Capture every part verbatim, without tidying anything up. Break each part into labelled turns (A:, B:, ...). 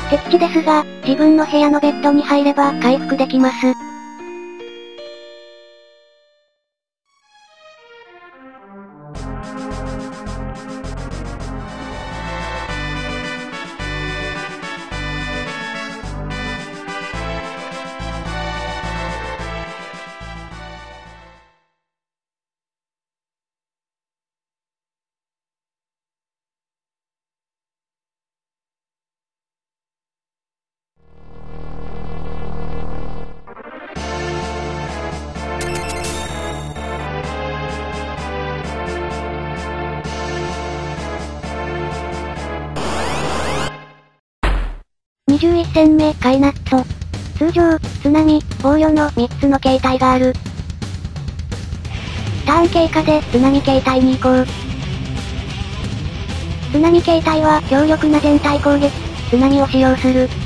A: 敵地ですが、自分の部屋のベッドに入れば回復できます。にじゅういち戦目、カイナッツォ。通常、津波、防御のみっつの形態がある。ターン経過で津波形態に移行。津波形態は強力な全体攻撃、津波を使用する。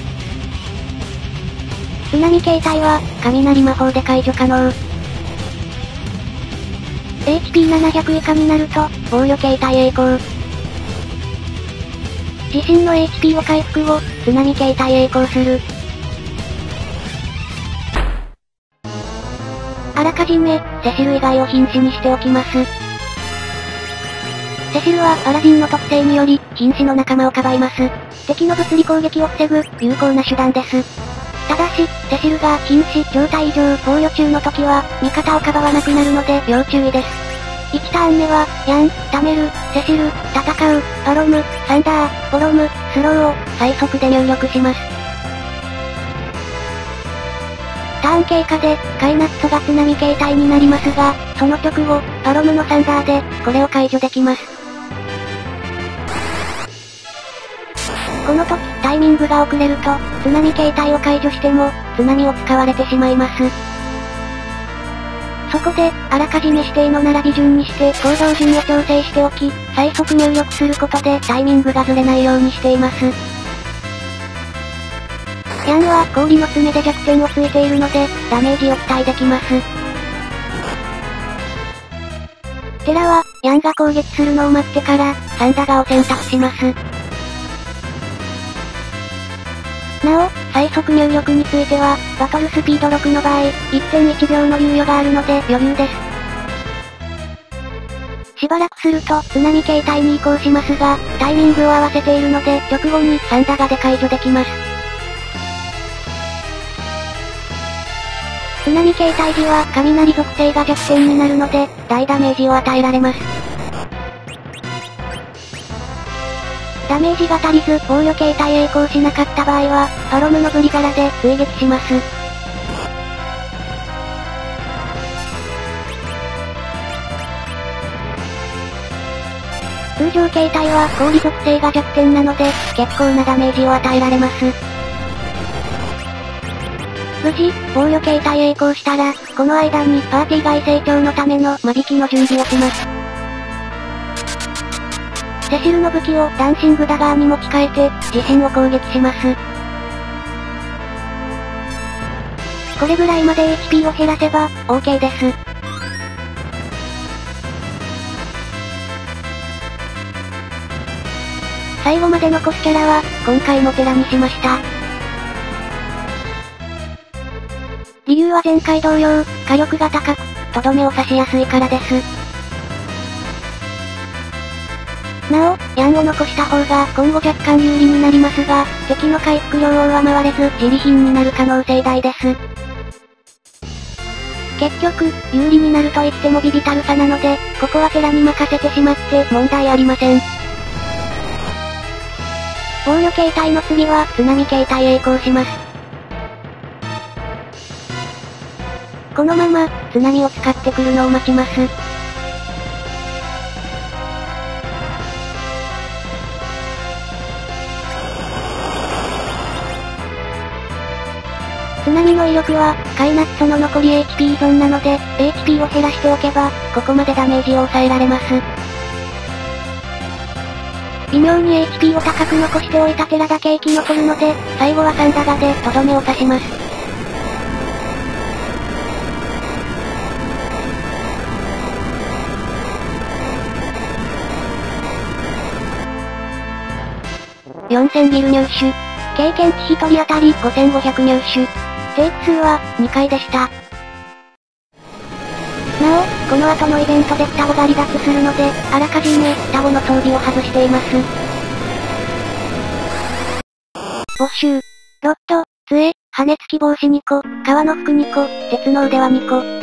A: 津波形態は、雷魔法で解除可能。エイチピーななひゃく 以下になると、防御形態へ移行。自身の エイチピー を回復後、津波形態へ移行する。あらかじめ、セシル以外を瀕死にしておきます。セシルはアラジンの特性により、瀕死の仲間をかばいます。敵の物理攻撃を防ぐ、有効な手段です。ただし、セシルが瀕死状態以上防御中の時は、味方をかばわなくなるので要注意です。いちターン目は、ヤン、タメル、セシル、戦う、アロム、サンダー、ボロム、スローを、最速で入力します。ターン経過で、カイナッツォが津波形態になりますが、その直後、アロムのサンダーで、これを解除できます。この時、タイミングが遅れると、津波形態を解除しても、津波を使われてしまいます。そこで、あらかじめ指定の並び順にして、行動順を調整しておき、最速入力することでタイミングがずれないようにしています。ヤンは氷の爪で弱点をついているので、ダメージを期待できます。テラは、ヤンが攻撃するのを待ってから、サンダガを選択します。なお、最速入力については、バトルスピードろくの場合、いってんいちびょうの猶予があるので余裕です。しばらくすると津波形態に移行しますが、タイミングを合わせているので直後にサンダガで解除できます。津波形態時は雷属性が弱点になるので、大ダメージを与えられます。ダメージが足りず、防御形態へ移行しなかった場合は、アロムのブリガラで追撃します。通常形態は氷属性が弱点なので、結構なダメージを与えられます。無事、防御形態へ移行したら、この間にパーティー外成長のための間引きの準備をします。セシルの武器をダンシングダガーに持ち替えて、自身を攻撃します。これぐらいまで エイチピー を減らせば、OK です。最後まで残すキャラは、今回もテラにしました。理由は前回同様、火力が高く、とどめを刺しやすいからです。なお、ヤンを残した方が今後若干有利になりますが、敵の回復量を上回れず自利品になる可能性大です。結局、有利になると言ってもビビたるさなので、ここはテラに任せてしまって問題ありません。防御形態の次は津波形態へ移行します。このまま、津波を使ってくるのを待ちます。津波の威力は、カイナッツォの残り エイチピー 依存なので、エイチピー を減らしておけば、ここまでダメージを抑えられます。微妙に エイチピー を高く残しておいたテラだけ生き残るので、最後はサンダガでとどめを刺します。よんせんビル入手。 経験値ひとり当たりごせんごひゃく入手。テイク数は、にかいでした。なお、この後のイベントで双子が離脱するので、あらかじめ、双子の装備を外しています。没収。ロッド、杖、羽根付き帽子にこ、革の服にこ、鉄の腕輪にこ。